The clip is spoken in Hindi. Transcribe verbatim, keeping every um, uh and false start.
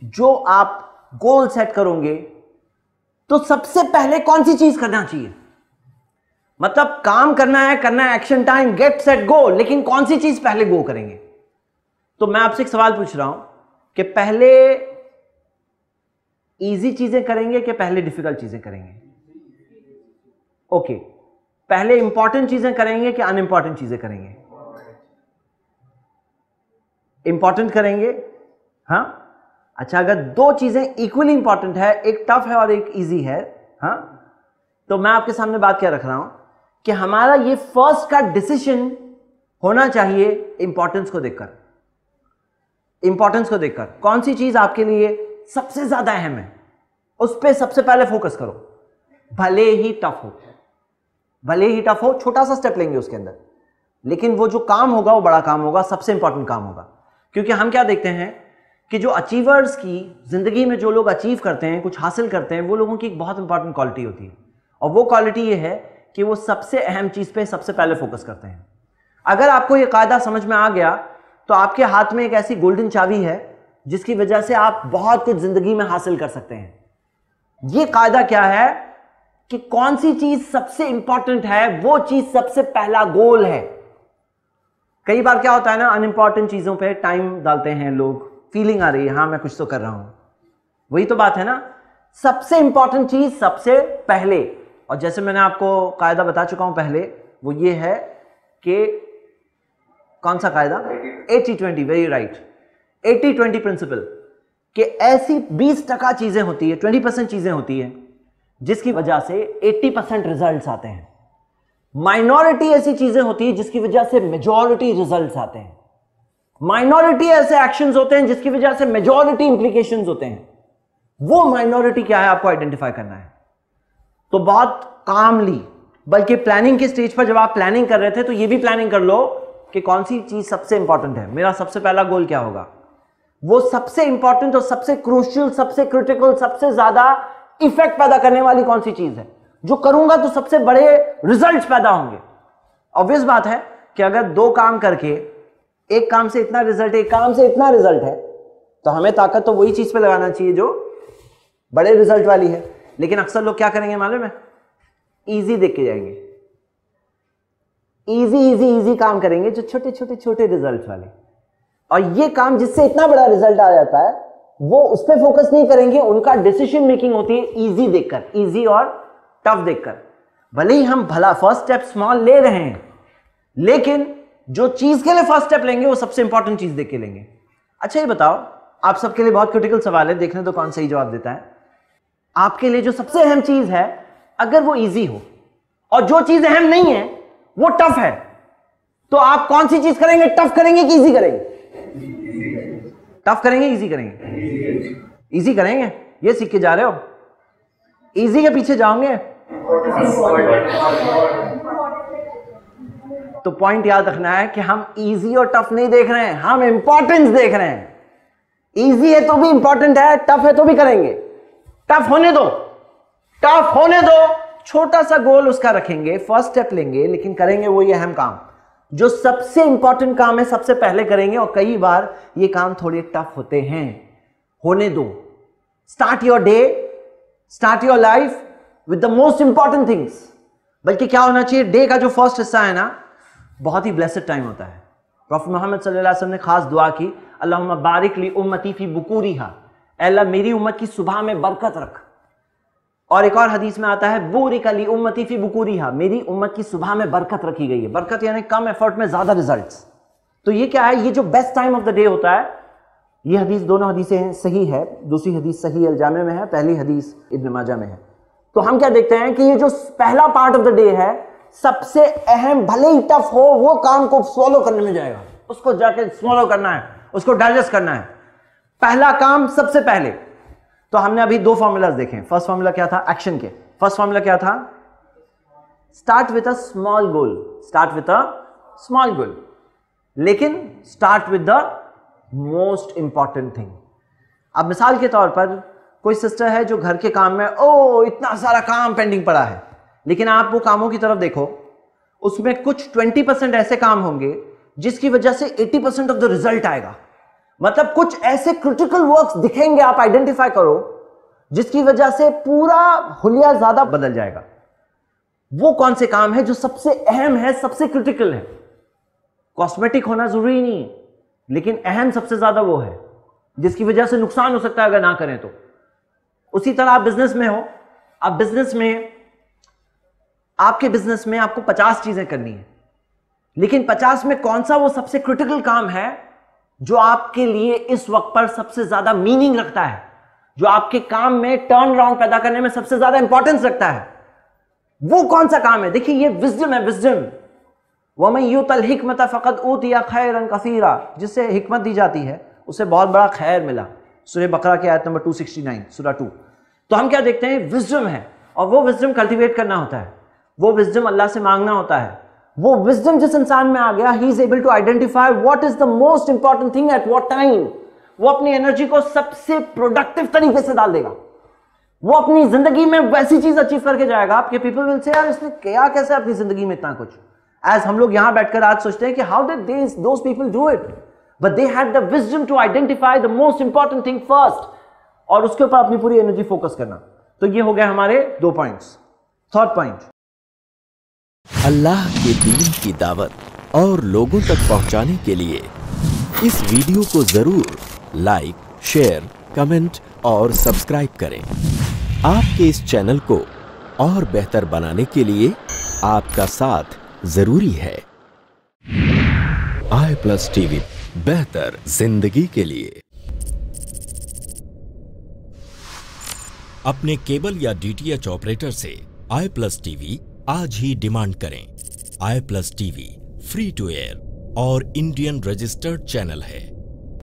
जो आप गोल सेट करोगे तो सबसे पहले कौन सी चीज करना चाहिए? मतलब काम करना है, करना है, action time, get set go, लेकिन कौन सी चीज पहले गो करेंगे? तो मैं आपसे एक सवाल पूछ रहा हूं कि पहले इजी चीजें करेंगे कि पहले डिफिकल्ट चीजें करेंगे? ओके, पहले इंपॉर्टेंट चीजें करेंगे कि अनइंपॉर्टेंट चीजें करेंगे? इंपॉर्टेंट करेंगे। हाँ, अच्छा, अगर दो चीजें इक्वली इंपॉर्टेंट है, एक टफ है और एक इजी है, हाँ, तो मैं आपके सामने बात क्या रख रहा हूं कि हमारा ये फर्स्ट का डिसीजन होना चाहिए इंपॉर्टेंस को देखकर। इंपॉर्टेंस को देखकर कौन सी चीज आपके लिए सबसे ज्यादा अहम है, उस पर सबसे पहले फोकस करो, भले ही टफ हो, भले ही टफ हो, छोटा सा स्टेप लेंगे उसके अंदर, लेकिन वो जो काम होगा वो बड़ा काम होगा, सबसे इंपॉर्टेंट काम होगा। क्योंकि हम क्या देखते हैं कि जो अचीवर्स की जिंदगी में जो लोग अचीव करते हैं, कुछ हासिल करते हैं, वो लोगों की एक बहुत इंपॉर्टेंट क्वालिटी होती है, और वो क्वालिटी ये है कि वो सबसे अहम चीज पे सबसे पहले फोकस करते हैं। अगर आपको ये कायदा समझ में आ गया तो आपके हाथ में एक ऐसी गोल्डन चाबी है जिसकी वजह से आप बहुत कुछ जिंदगी में हासिल कर सकते हैं। ये कायदा क्या है कि कौन सी चीज सबसे इंपॉर्टेंट है, वो चीज सबसे पहला गोल है। कई बार क्या होता है ना, अनइंपॉर्टेंट चीजों पे टाइम डालते हैं लोग, फीलिंग आ रही है, हाँ मैं कुछ तो कर रहा हूं, वही तो बात है ना, सबसे इंपॉर्टेंट चीज सबसे पहले। और जैसे मैंने आपको कायदा बता चुका हूं पहले, वो ये है कि कौन सा कायदा? Eighty twenty, very right, eighty twenty principle, कि ऐसी बीस टका चीजें होती है, ट्वेंटी परसेंट चीजें होती है जिसकी वजह से एटी परसेंट रिजल्ट्स आते हैं। माइनॉरिटी ऐसी चीजें होती है जिसकी वजह से मेजॉरिटी रिजल्ट्स आते हैं। माइनॉरिटी ऐसे एक्शंस होते हैं जिसकी वजह से मेजॉरिटी इंप्लीकेशंस होते हैं। वो माइनॉरिटी क्या है आपको आइडेंटिफाई करना है। तो बहुत कामली, बल्कि प्लानिंग के स्टेज पर जब आप प्लानिंग कर रहे थे तो ये भी प्लानिंग कर लो कि कौन सी चीज सबसे इंपॉर्टेंट है, मेरा सबसे पहला गोल क्या होगा। वो सबसे इंपॉर्टेंट और सबसे क्रूशियल, सबसे क्रिटिकल, सबसे ज्यादा इफेक्ट पैदा करने वाली कौन सी चीज है, जो करूंगा तो सबसे बड़े रिजल्ट्स पैदा होंगे। ऑब्वियस बात है कि अगर दो काम करके एक काम से इतना रिजल्ट, एक काम से इतना रिजल्ट है, तो हमें ताकत तो वही चीज पे लगाना चाहिए जो बड़े रिजल्ट वाली है। लेकिन अक्सर लोग क्या करेंगे मालूम है, इजी देख के जाएंगे, इजी इजी इजी काम करेंगे जो छोटे छोटे छोटे रिजल्ट वाले, और ये काम जिससे इतना बड़ा रिजल्ट आ जाता है वो उस पर फोकस नहीं करेंगे। उनका डिसीजन मेकिंग होती है इजी देखकर, इजी और टफ देखकर। भले ही हम भला फर्स्ट स्टेप स्मॉल ले रहे हैं, लेकिन जो चीज के लिए फर्स्ट स्टेप लेंगे वो सबसे इंपॉर्टेंट चीज देख के लेंगे। अच्छा ये बताओ, आप सबके लिए बहुत क्रिटिकल सवाल है, देखने दो कौन सही जवाब देता है। आपके लिए जो सबसे अहम चीज है, अगर वो इजी हो, और जो चीज अहम नहीं है वो टफ है, तो आप कौन सी चीज करेंगे? टफ करेंगे कि इजी करेंगे? टफ करेंगे, इजी करेंगे? इजी करेंगे। ये सीख के जा रहे हो, इजी के पीछे जाओगे तो पॉइंट याद रखना है कि हम इजी और टफ नहीं देख रहे हैं, हम इंपॉर्टेंस देख रहे हैं। इजी है तो भी इंपॉर्टेंट है, टफ है तो भी करेंगे। टफ होने दो, टफ होने दो, छोटा सा गोल उसका रखेंगे, फर्स्ट स्टेप लेंगे, लेकिन करेंगे वो ये अहम काम जो सबसे इंपॉर्टेंट काम है, सबसे पहले करेंगे। और कई बार ये काम थोड़े टफ होते हैं, होने दो। Start your day, start your life with the most important things. बल्कि क्या होना चाहिए, डे का जो फर्स्ट हिस्सा है ना, बहुत ही ब्लेस्ड टाइम होता है। प्रॉफेट मोहम्मद सल्लल्लाहु अलैहि वसल्लम ने खास दुआ की, अल्लाहुम्मा बारिक ली उम्मती फी बुकूरिहा, अल्लाह मेरी उम्मत की सुबह में बरकत रख। और एक और हदीस में आता है, बुरिक ली उम्मती फी बुकूरिहा, मेरी उम्मत की सुबह में बरकत रखी गई है। बरकत यानी कम एफर्ट में ज्यादा रिजल्ट्स। तो ये क्या है, ये जो best time of the day होता है। ये हदीस, दोनों हदीसें सही है, दूसरी हदीस सही अल जामे में है, पहली हदीस इब्न माजा में है। तो हम क्या देखते हैं कि ये जो पहला पार्ट ऑफ द डे है, सबसे अहम, भले ही टफ हो, वो काम को स्वॉलो करने में जाएगा, उसको जाके स्वॉलो करना है, उसको डाइजेस्ट करना है। पहला काम सबसे पहले। तो हमने अभी दो फॉर्मूलाज देखे। फर्स्ट फॉर्मूला क्या था एक्शन के, फर्स्ट फॉर्मूला क्या था, start with a small goal, start with a small goal, लेकिन start with the most important thing. अब मिसाल के तौर पर कोई सिस्टर है जो घर के काम में, ओ इतना सारा काम पेंडिंग पड़ा है, लेकिन आप वो कामों की तरफ देखो, उसमें कुछ ट्वेंटी परसेंट ऐसे काम होंगे जिसकी वजह से eighty percent of the result आएगा। मतलब कुछ ऐसे क्रिटिकल वर्क्स दिखेंगे, आप आइडेंटिफाई करो, जिसकी वजह से पूरा हुलिया ज्यादा बदल जाएगा। वो कौन से काम है जो सबसे अहम है, सबसे क्रिटिकल है? कॉस्मेटिक होना जरूरी नहीं है, लेकिन अहम सबसे ज्यादा वो है जिसकी वजह से नुकसान हो सकता है अगर ना करें तो। उसी तरह आप बिजनेस में हो, आप बिजनेस में आपके बिजनेस में आपको पचास चीजें करनी है, लेकिन पचास में कौन सा वो सबसे क्रिटिकल काम है जो आपके लिए इस वक्त पर सबसे ज्यादा मीनिंग रखता है, जो आपके काम में टर्न अराउंड पैदा करने में सबसे ज्यादा इंपॉर्टेंस रखता है? वो कौन सा काम है? देखिए ये विजडम है, विजडम। वमन यूतल हिकमत फकद ऊतिया खैरन कसीरा, जिससे हिकमत दी जाती है उसे बहुत बड़ा खैर मिला। सूरह बकरा की आयत नंबर दो सौ उनहत्तर, सूरह टू। तो हम क्या देखते हैं? विजडम है, और वो विजडम कल्टीवेट करना होता है, वो विजडम अल्लाह से मांगना होता है। वो विजडम जिस इंसान में आ गया, he is able to identify what is the most important thing at what time. वो अपनी एनर्जी को सबसे प्रोडक्टिव तरीके से डाल देगा, वो अपनी जिंदगी में वैसी चीज अचीव करके जाएगा। आपके पीपल विल से यार इसने किया कैसे अपनी जिंदगी में इतना कुछ। एज हम लोग यहां बैठकर आज सोचते हैं कि how did this those people do it, but they had the wisdom to identify the most important thing first, और उसके ऊपर अपनी पूरी एनर्जी फोकस करना। तो ये हो गया हमारे दो पॉइंट्स। थर्ड पॉइंट, अल्लाह के दीन की दावत और लोगों तक पहुंचाने के लिए इस वीडियो को जरूर लाइक, शेयर, कमेंट और सब्सक्राइब करें। आपके इस चैनल को और बेहतर बनाने के लिए आपका साथ जरूरी है। आई प्लस टीवी, बेहतर जिंदगी के लिए। अपने केबल या डीटीएच ऑपरेटर से आई प्लस टीवी आज ही डिमांड करें। I plus TV free to air और इंडियन रजिस्टर्ड चैनल है।